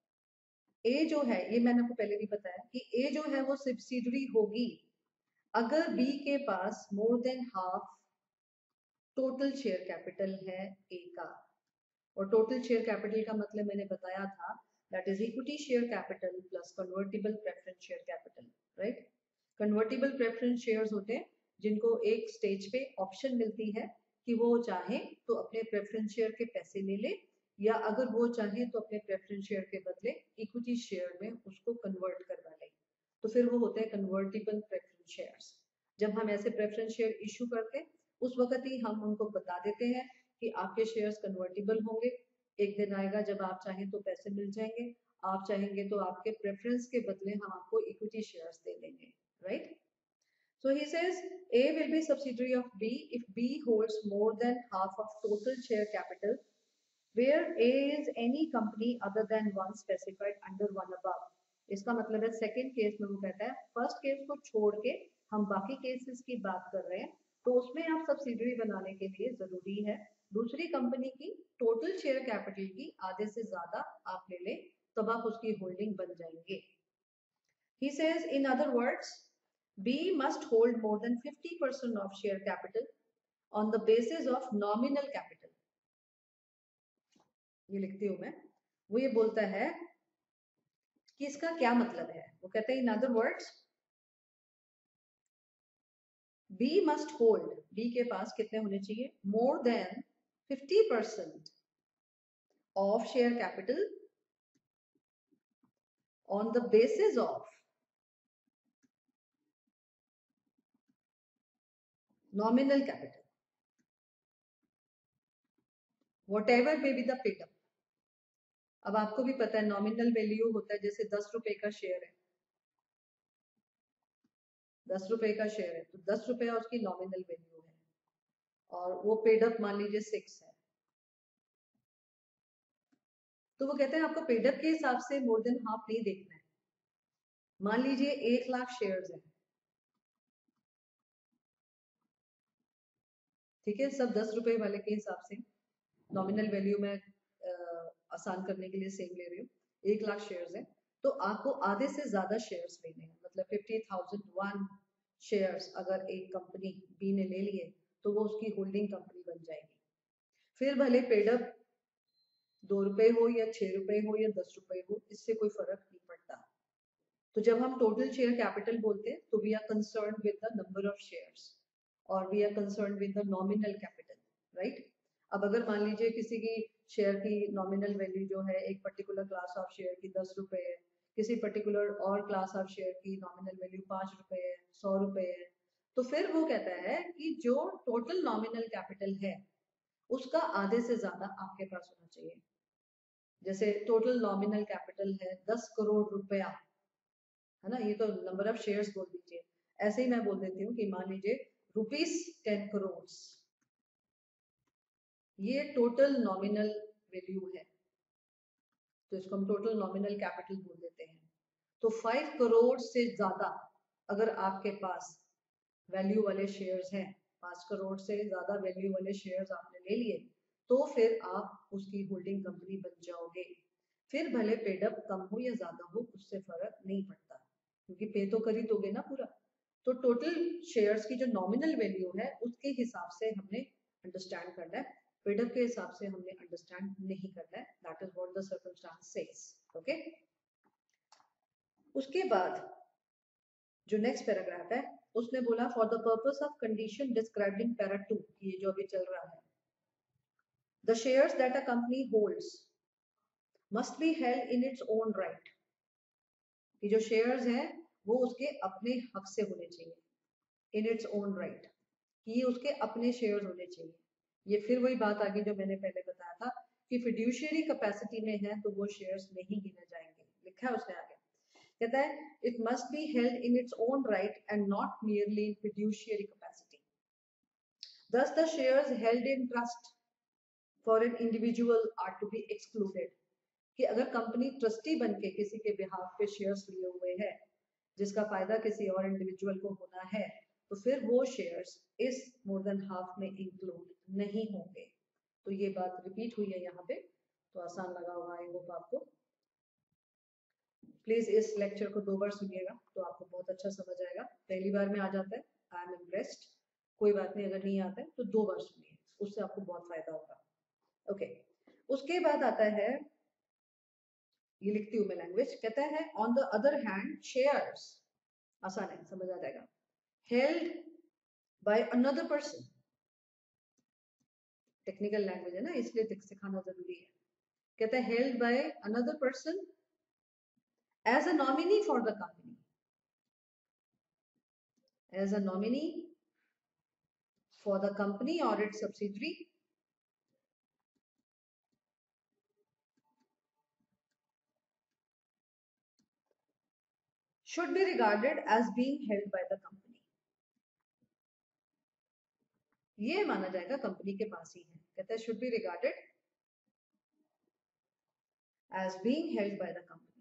A: ए जो है, ये मैंने आपको पहले भी बताया कि ए जो है वो सब्सिडरी होगी अगर बी के पास more than half total share capital है ए का। और टोटल शेयर कैपिटल का मतलब मैंने बताया था, that is equity share capital plus convertible preference share capital, right. Convertible preference shares होते हैं जिनको एक स्टेज पे ऑप्शन मिलती है कि वो चाहे तो अपने प्रेफरेंस शेयर के पैसे ले ले, या अगर वो चाहे तो अपने प्रेफरेंस शेयर के बदले इक्विटी शेयर में उसको कन्वर्ट करवा ले, तो फिर वो होते हैं कन्वर्टिबल प्रेफरेंस शेयर्स। जब हम ऐसे प्रेफरेंस शेयर इशू करते हैं उस वक्त ही हम उनको बता देते हैं कि आपके शेयर्स कन्वर्टिबल होंगे, एक दिन आएगा जब आप चाहें तो पैसे मिल जाएंगे, आप चाहेंगे तो आपके प्रेफरेंस के बदले हम आपको इक्विटी शेयर्स दे देंगे, right. So he says A will be subsidiary of B if B holds more than half of total share capital where A is any company other than one specified under one above। इसका मतलब है second case में वो कहता है first case को छोड़ के हम बाकी केसेस की बात कर रहे हैं, तो उसमें आप सब्सिडरी बनाने के लिए जरूरी है दूसरी कंपनी की टोटल शेयर कैपिटल की आधे से ज्यादा आप ले लें, तब आप उसकी होल्डिंग बन जाएंगे। He says in other words B must hold more than fifty percent of share capital on the basis of nominal capital। ये लिखती हूं मैं, वो ये बोलता है कि इसका क्या मतलब है। वो कहते हैं in other words B must hold, B के पास कितने होने चाहिए, more than fifty percent of share capital on the basis of nominal capital, whatever may be the paid up। अब आपको भी पता है नॉमिनल वैल्यू होता है, जैसे दस रुपए का शेयर है, दस रुपए का शेयर है तो दस रुपए उसकी नॉमिनल वैल्यू है, और वो पेड अप मान लीजिए सिक्स है, तो वो कहते हैं आपको पेड अप के हिसाब से मोर देन हाफ नहीं देखना है। मान लीजिए एक लाख शेयर्स है, ठीक है, सब दस रुपए वाले के हिसाब से, नॉमिनल वैल्यू में आसान करने के लिए सेम ले रही हूँ, एक लाख शेयर्स है, तो आपको आधे से ज्यादा शेयर्स लेने हैं, मतलब फिफ्टी थाउजेंड वन शेयर्स अगर एक कंपनी बी ने ले लिए तो वो उसकी होल्डिंग कंपनी बन जाएगी। फिर भले पेडअप दो रुपए हो या छह रुपए हो या दस रुपए हो, इससे कोई फर्क नहीं पड़ता। तो जब हम टोटल शेयर कैपिटल बोलते हैं तो we are concern with the number of shares और we are concern with the nominal capital, right. अब अगर मान लीजिए किसी की शेयर की नॉमिनल वैल्यू जो है एक पर्टिकुलर क्लास ऑफ शेयर की दस रुपए है, किसी पर्टिकुलर और क्लास ऑफ शेयर की नॉमिनल वैल्यू पांच रुपए है, सौ रुपए है, तो फिर वो कहता है कि जो टोटल नॉमिनल कैपिटल है उसका आधे से ज्यादा आपके पास होना चाहिए। जैसे टोटल नॉमिनल कैपिटल है दस करोड़ रुपया, है ना, ये तो नंबर ऑफ शेयर्स बोल दीजिए, ऐसे ही मैं बोल देती हूँ कि मान लीजिए रुपीस टेन करोड़, ये टोटल नॉमिनल वैल्यू है, तो इसको हम टोटल नॉमिनल कैपिटल बोल देते हैं। तो फाइव करोड़ से ज्यादा अगर आपके पास वैल्यू वाले शेयर्स हैं, पांच करोड़ से ज्यादा वैल्यू वाले शेयर्स आपने ले लिए, तो फिर आप उसकी होल्डिंग कंपनी बन जाओगे। फिर भले पेडअप कम हो या ज्यादा हो, उससे फर्क नहीं पड़ता, क्योंकि पे तो कर ही दोगे ना पूरा। तो टोटल शेयर्स की जो नॉमिनल वैल्यू है उसके हिसाब से हमने अंडरस्टैंड करना है, पेडअप के हिसाब से हमने अंडरस्टैंड नहीं करना है। That is what the circumstance says, okay. उसके बाद जो नेक्स्ट पैराग्राफ है उसने बोला for the purpose of condition described in para two, ये जो अभी चल रहा है, the shares that a company holds must be held in its own right, कि जो शेयर्स हैं वो उसके अपने हक से होने चाहिए, इन इट्स ओन राइट, कि ये उसके अपने शेयर्स होने चाहिए। ये फिर वही बात आ गई जो मैंने पहले बताया था कि फिड्यूशियरी कैपेसिटी में है तो वो शेयर्स नहीं गिने जाएंगे, लिखा है उसने आगे, कहता है it must be held in its own right and not merely in fiduciary capacity. Thus the shares held in trust for an individual are to be excluded, कि अगर कंपनी ट्रस्टी बनके किसी के बिहाफ पे शेयर्स लिए हुए है जिसका फायदा किसी और इंडिविजुअल को होना है, तो फिर वो शेयर्स इस मोर देन हाफ में इंक्लूड नहीं होंगे। तो ये बात रिपीट हुई है यहाँ पे, तो आसान लगा होगा आई होप आपको। प्लीज इस लेक्चर को दो बार सुनिएगा तो आपको बहुत अच्छा समझ आएगा। पहली बार में आ जाता है आई एम इम्प्रेस्ड, कोई बात नहीं, अगर नहीं आता है तो दो बार सुनिए, उससे आपको बहुत फायदा होगा, ओके। उसके बाद आता है, ये लिखती हूँ मैं लैंग्वेज, कहता है on the other hand shares, आसान है समझ आ जाएगा, held by another person, technical language है ना इसलिए सिखाना जरूरी है, कहता है held by another person as a nominee for the company, as a nominee for the company or its subsidiary should be regarded as being held by the company, ये माना जाएगा कंपनी के पास ही है, कहता है should be regarded as being held by the company।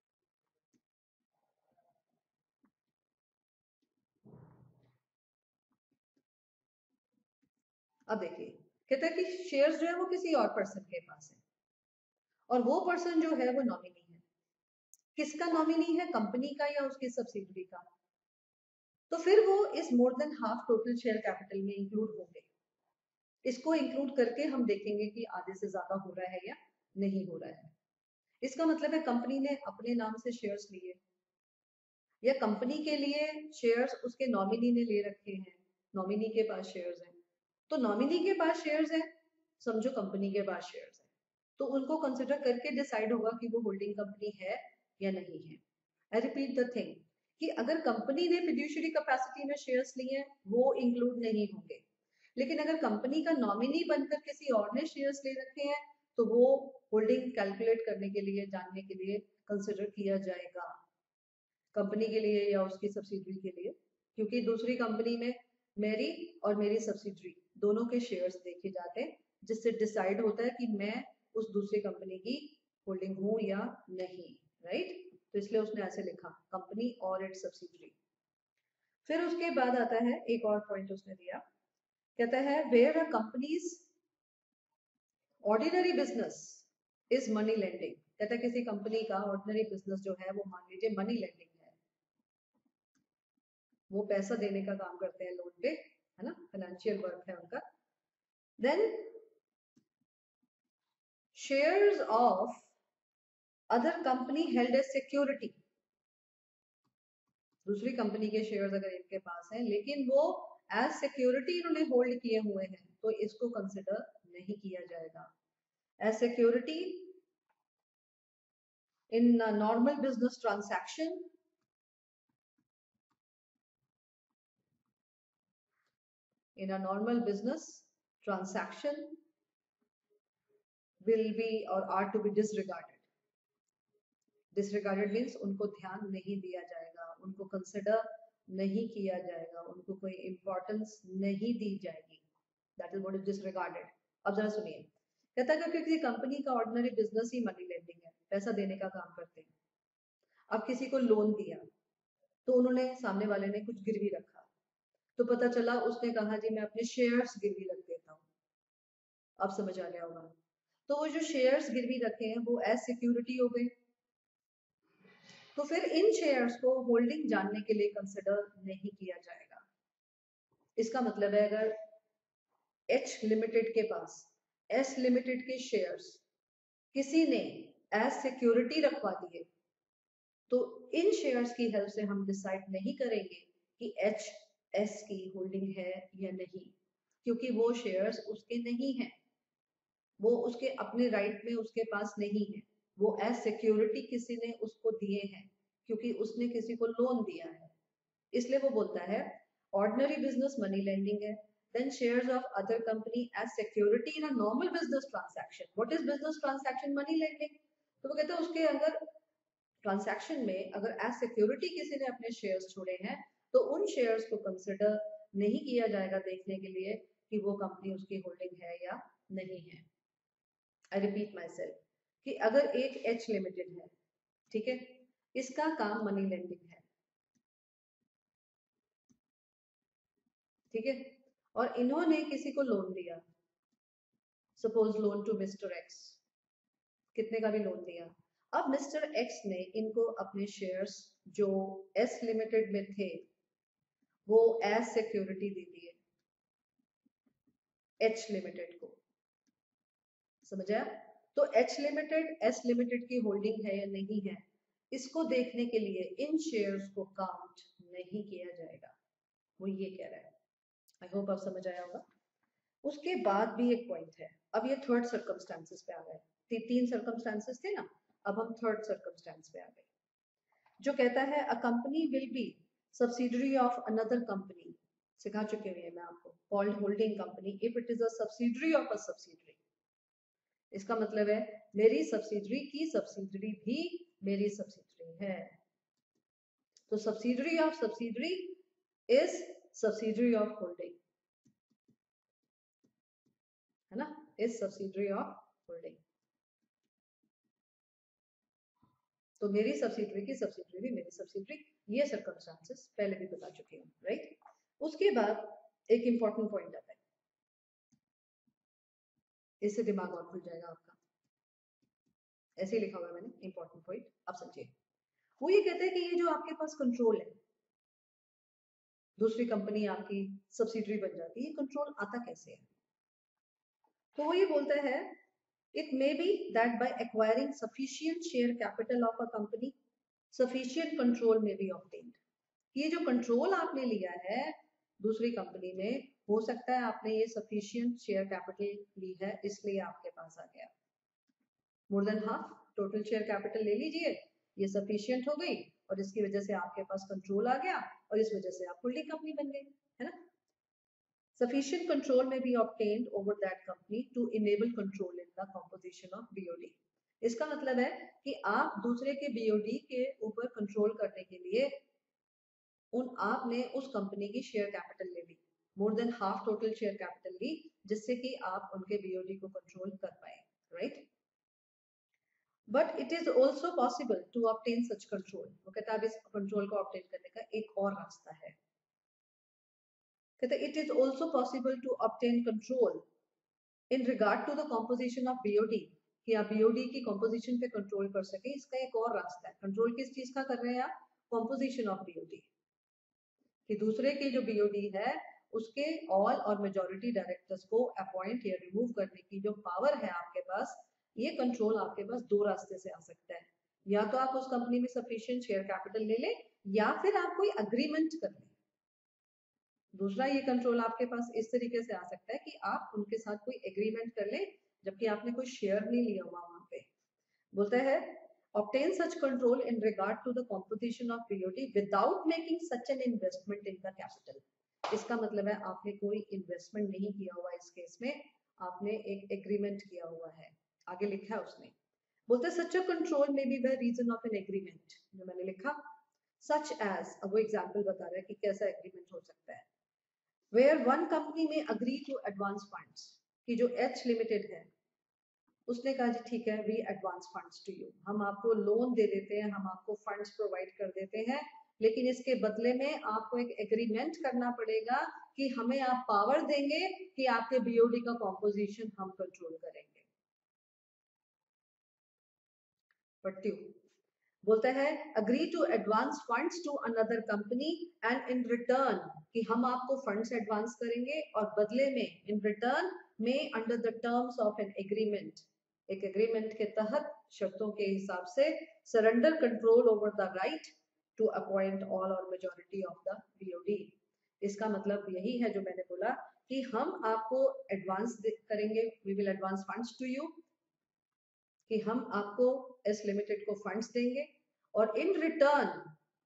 A: अब देखिए, कहता है कि शेयर्स जो है वो किसी और पर्सन के पास है और वो पर्सन जो है वो नॉमिनी है, किसका नॉमिनी है, कंपनी का या उसकी सब्सिडरी का, तो फिर वो इस more than half total share capital में इंक्लूड होंगे। इसको इंक्लूड करके हम देखेंगे कि आधे से ज्यादा हो रहा है या नहीं हो रहा है। इसका मतलब है कंपनी ने अपने नाम से शेयर्स लिए, या कंपनी के लिए शेयर्स उसके नॉमिनी ने ले रखे हैं, नॉमिनी के पास शेयर्स हैं। तो नॉमिनी के पास शेयर्स हैं, समझो कंपनी के पास शेयर्स हैं, तो उनको कंसिडर करके डिसाइड होगा कि वो होल्डिंग कंपनी है या नहीं है। आई रिपीट द थिंग कि अगर कंपनी ने फिड्यूशियरी कैपेसिटी में शेयर्स लिए हैं वो इंक्लूड नहीं होंगे, लेकिन अगर कंपनी का नॉमिनी बनकर किसी और ने शेयर्स ले रखे हैं तो वो होल्डिंग कैलकुलेट करने के लिए, जानने के लिए कंसिडर किया जाएगा, कंपनी के लिए या उसकी सब्सिडरी के लिए, क्योंकि दूसरी कंपनी में मेरी और मेरी सब्सिडरी दोनों के शेयर्स देखे जाते हैं, जिससे डिसाइड होता है कि मैं उस दूसरी कंपनी की होल्डिंग हूं या नहीं, राइट। तो इसलिए उसने ऐसे लिखा, कंपनी और इट्स सब्सिडरी। फिर उसके बाद आता है एक और पॉइंट उसने दिया, कहता है where a company's ordinary business is money lending. कहता है किसी कंपनी का ऑर्डिनरी बिजनेस जो है वो मान लीजिए मनी लेंडिंग है, वो पैसा देने का काम करते हैं लोन पे, है ना, फाइनेंशियल वर्क है उनका। Then shares of other company held as security, दूसरी कंपनी के शेयर्स अगर इनके पास हैं लेकिन वो एज सिक्योरिटी इन्होंने होल्ड किए हुए हैं, तो इसको कंसिडर नहीं किया जाएगा। As security in normal business transaction, in a normal business transaction will be or are to be disregarded. Disregarded means उनको ध्यान नहीं दिया जाएगा, उनको कंसिडर नहीं किया जाएगा, उनको कोई इंपॉर्टेंस नहीं दी जाएगी। That is what is disregarded. अब जरा सुनिए, कहता है कि किसी कंपनी का ऑर्डिनरी बिजनेस ही मनी लेंडिंग है, पैसा देने का काम करते हैं। अब किसी को लोन दिया तो उन्होंने, सामने वाले ने कुछ गिरवी रखा, तो पता चला उसने कहा जी मैं अपने शेयर्स गिरवी रख देता हूँ, अब समझ आ गया होगा। तो वो जो शेयर्स गिरवी रखे हैं वो एज सिक्योरिटी हो गए, तो फिर इन शेयर्स को होल्डिंग जानने के लिए कंसिडर नहीं किया जाएगा। इसका मतलब है अगर एच लिमिटेड के पास एस लिमिटेड के शेयर्स किसी ने एज सिक्योरिटी रखवा दिए, तो इन शेयर्स की हेल्प से हम डिसाइड नहीं करेंगे कि एच एस की होल्डिंग है या नहीं, क्योंकि वो शेयर्स उसके नहीं हैं, वो उसके अपने राइट में उसके पास नहीं है, वो एज सिक्योरिटी किसी ने उसको दिए हैं, क्योंकि उसने किसी को लोन दिया है। इसलिए वो बोलता है ऑर्डिनरी बिजनेस मनी लेंडिंग है, then shares of other company as security in a normal business transaction. What is business transaction? Money lending. तो वो कहते हैं उसके अगर ट्रांजैक्शन में अगर एज सिक्योरिटी किसी ने अपने शेयर्स छोड़े हैं तो उन शेयर्स को कंसिडर नहीं किया जाएगा देखने के लिए कि वो कंपनी उसकी होल्डिंग है या नहीं है। आई रिपीट माई सेल्फ कि अगर एक एच लिमिटेड है, ठीक है, इसका काम मनी लेंडिंग है, ठीक है, और इन्होंने किसी को लोन दिया, suppose loan to mister X, कितने का भी लोन दिया। अब मिस्टर एक्स ने इनको अपने शेयर्स जो एस लिमिटेड में थे वो एज सिक्योरिटी दे दिए एच लिमिटेड को, समझ आया? तो एच लिमिटेड एस लिमिटेड की होल्डिंग है या नहीं है, इसको देखने के लिए इन शेयर्स को काउंट नहीं किया जाएगा, वो ये कह रहा है। आई होप आप समझ आया होगा। उसके बाद भी एक पॉइंट है, अब ये थर्ड सर्कमस्टांसेस पे आ गए, ती, तीन सर्कमस्टांसेस थे ना, अब हम थर्ड सर्कमस्टांस पे आ गए, जो कहता है a company will be subsidiary of another company, सिखा चुके हुए मैं आपको, called holding company if it is a subsidiary of a subsidiary. इसका मतलब है मेरी सब्सिडरी की सब्सिडरी भी मेरी सब्सिडरी है, तो subsidiary of subsidiary is subsidiary of holding, है ना, इज सब्सिडरी ऑफ होल्डिंग। तो मेरी सब्सिडरी की सब्सिडरी भी मेरी सब्सिडरी, ये सर्कमस्टांसेस पहले भी बता चुकी हूँ, राइट। उसके बाद एक इंपॉर्टेंट पॉइंट आता है, इससे दिमाग और खुल जाएगा आपका, ऐसे ही लिखा हुआ है मैंने इंपॉर्टेंट पॉइंट, आप समझिए। वो ये कहते हैं कि ये जो आपके पास कंट्रोल है, दूसरी कंपनी आपकी सब्सिडरी बन जाती है, ये कंट्रोल आता कैसे है? तो वो ये बोलता है It may be that by acquiring sufficient share capital of a company, sufficient control may be obtained. ये जो कंट्रोल आपने लिया है दूसरी कंपनी में, हो सकता है आपने ये सफिशिएंट शेयर कैपिटल ली है इसलिए आपके पास आ गया more than half total share capital ले लीजिए, ये सफिशिएंट हो गई और इसकी वजह से आपके पास कंट्रोल आ गया और इस वजह से आप होल्डिंग कंपनी बन गई, है ना। Sufficient control may be obtained over that company to enable control in the composition of B O D. इसका मतलब है कि आप दूसरे के B O D के ऊपर कंट्रोल करने के लिए उन आपने उस कंपनी की शेयर कैपिटल ले ली, more than half total share capital ली, जिससे कि आप उनके B O D को कंट्रोल कर पाए, right. But it is also possible to obtain such control. वो कहता है अब इस कंट्रोल को ऑब्टेन करने का एक और रास्ता है, कहते it is also possible to obtain control in regard to the composition of B O D, कि आप B O D की कॉम्पोजिशन पे कंट्रोल कर सके। इसका एक और रास्ता है। कंट्रोल किस चीज का कर रहे हैं आप? Composition of B O D, कि दूसरे के जो B O D है उसके ऑल और मेजॉरिटी डायरेक्टर्स को अपॉइंट या रिमूव करने की जो पावर है आपके पास, ये कंट्रोल आपके पास दो रास्ते से आ सकता है। या तो आप उस कंपनी में सफिशिएंट शेयर कैपिटल ले लें या फिर आप कोई अग्रीमेंट कर लें। दूसरा ये कंट्रोल आपके पास इस तरीके से आ सकता है कि आप उनके साथ कोई एग्रीमेंट कर लें जबकि आपने कोई शेयर नहीं लिया हुआ वहां पे। बोलता है obtain such control in regard to the composition of B O D without making such an investment in the capital. इसका मतलब है आपने कोई इन्वेस्टमेंट नहीं किया हुआ इस केस में, आपने एक एग्रीमेंट किया हुआ है। आगे लिखा है उसने, बोलते हैं such a control may be by reason of an agreement, जो मैंने लिखा such as, अब वो एग्जांपल बता रहा है कि कैसा एग्रीमेंट हो सकता है। where one company may agree to advance funds, कि जो H लिमिटेड है उसने कहा जी ठीक है we advance funds to you, हम आपको लोन दे देते हैं, हम आपको फंड्स प्रोवाइड कर देते हैं, लेकिन इसके बदले में आपको एक एग्रीमेंट करना पड़ेगा कि हमें आप पावर देंगे कि आपके B O D का कॉम्पोजिशन हम कंट्रोल करेंगे। पढ़ती हूँ, बोलता है agree to advance funds to another company and in return, कि हम आपको फंड्स एडवांस करेंगे और बदले में इन रिटर्न में under the terms of an agreement, एक एग्रीमेंट के तहत शर्तों के हिसाब से surrender control over the right to appoint all और majority of the B O D। इसका मतलब यही है जो मैंने बोला कि हम आपको एडवांस करेंगे, we will advance funds to you, कि हम आपको एस लिमिटेड को फंड्स देंगे और इन रिटर्न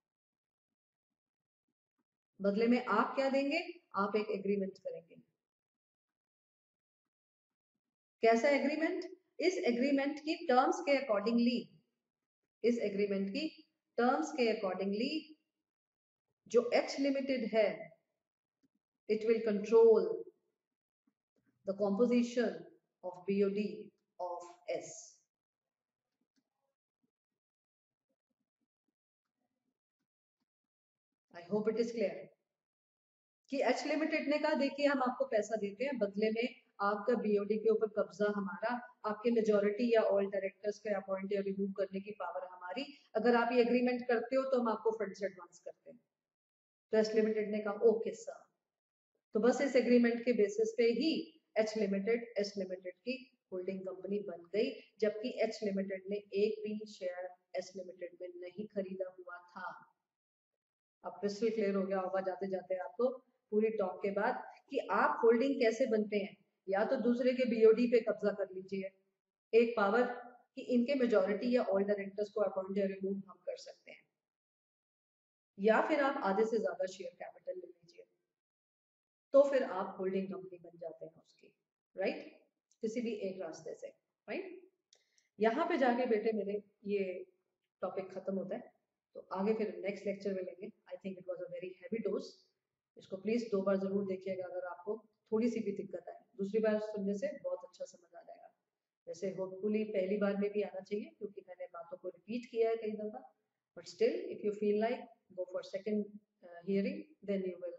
A: बदले में आप क्या देंगे, आप एक एग्रीमेंट करेंगे। कैसा एग्रीमेंट? इस एग्रीमेंट की टर्म्स के अकॉर्डिंगली, इस एग्रीमेंट की टर्म्स के अकॉर्डिंगली जो H लिमिटेड है it will control the composition of B O D ऑफ S। I hope it is clear कि H लिमिटेड ने कहा देखिए हम आपको पैसा देते हैं, बदले में आपका B O D के ऊपर कब्जा हमारा, आपके मेजॉरिटी या ऑल डायरेक्टर्स के अपॉइंट या रिमूव करने की पावर हमारी, अगर आप ये एग्रीमेंट करते हो तो हम आपको फंड्स एडवांस करते हैं। तो H लिमिटेड ने कहा ओके सर, तो बस इस एग्रीमेंट के बेसिस पे ही H लिमिटेड S लिमिटेड की होल्डिंग कंपनी बन गई, जबकि H लिमिटेड ने एक भी शेयर S लिमिटेड में नहीं खरीदा हुआ था। अब क्रिस्टल क्लियर हो गया होगा जाते जाते आपको पूरी टॉक के बाद कि आप होल्डिंग कैसे बनते हैं। या तो दूसरे के B O D पे कब्जा कर लीजिए, एक पावर कि इनके मेजॉरिटी या ऑल डायरेक्टर्स को अपॉइंट या रिमूव हम कर सकते हैं, या फिर आप आधे से ज्यादा शेयर कैपिटल ले लीजिए, तो फिर आप होल्डिंग कंपनी बन जाते हैं उसकी, राइट, किसी भी एक रास्ते से, राइट। यहाँ पे जाके बेटे मेरे ये टॉपिक खत्म होता है, तो आगे फिर नेक्स्ट लेक्चर में लेंगे। I think it was a very heavy dose, इसको प्लीज दो बार जरूर देखिएगा अगर आपको थोड़ी सी भी दिक्कत आए, दूसरी बार सुनने से बहुत अच्छा समझ आ जाएगा। वैसे होपफुली पहली बार में भी आना चाहिए क्योंकि मैंने बातों को रिपीट किया है कई दफा, but still if you feel like go for second hearing then you will